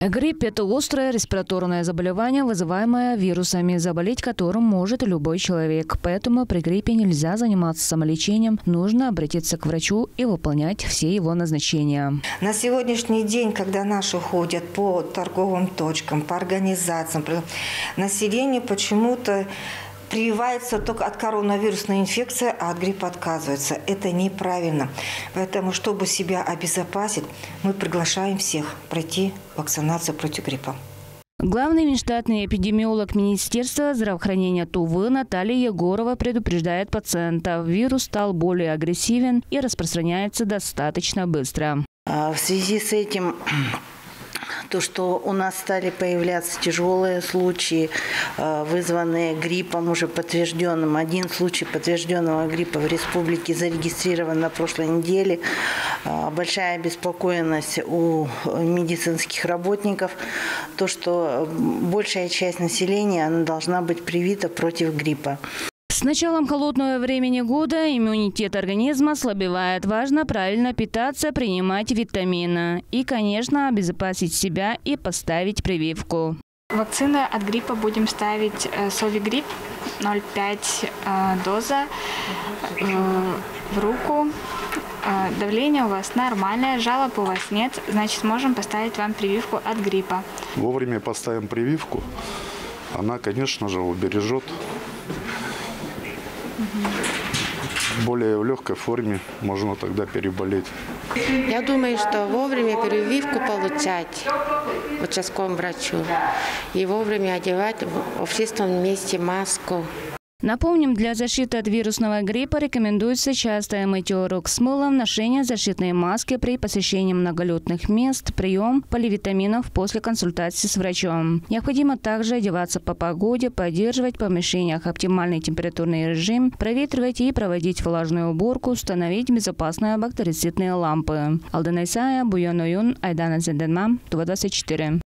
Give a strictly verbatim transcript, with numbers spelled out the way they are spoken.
Грипп – это острое респираторное заболевание, вызываемое вирусами, заболеть которым может любой человек. Поэтому при гриппе нельзя заниматься самолечением, нужно обратиться к врачу и выполнять все его назначения. На сегодняшний день, когда наши ходят по торговым точкам, по организациям, население почему-то прививается только от коронавирусной инфекции, а от гриппа отказывается. Это неправильно. Поэтому, чтобы себя обезопасить, мы приглашаем всех пройти вакцинацию против гриппа. Главный внештатный эпидемиолог Министерства здравоохранения Тувы Наталья Егорова предупреждает пациентов. Вирус стал более агрессивен и распространяется достаточно быстро. В связи с этим, то, что у нас стали появляться тяжелые случаи, вызванные гриппом уже подтвержденным. Один случай подтвержденного гриппа в республике зарегистрирован на прошлой неделе. Большая обеспокоенность у медицинских работников. То, что большая часть населения она должна быть привита против гриппа. С началом холодного времени года иммунитет организма ослабевает. Важно правильно питаться, принимать витамины. И, конечно, обезопасить себя и поставить прививку. Вакцины от гриппа будем ставить Совигрипп ноль пять доза в руку. Давление у вас нормальное, жалоб у вас нет, значит, можем поставить вам прививку от гриппа. Вовремя поставим прививку, она, конечно же, убережет. В более легкой форме можно тогда переболеть. Я думаю, что вовремя прививку получать участковому врачу и вовремя одевать в общественном месте маску. Напомним, для защиты от вирусного гриппа рекомендуется частое мытье рук с мылом, ношение защитной маски при посещении многолюдных мест, прием поливитаминов после консультации с врачом. Необходимо также одеваться по погоде, поддерживать в помещениях оптимальный температурный режим, проветривать и проводить влажную уборку, установить безопасные бактерицидные лампы. Алтынай Сая, Буян Оюн, Айдана Зенденма, Тува двадцать четыре.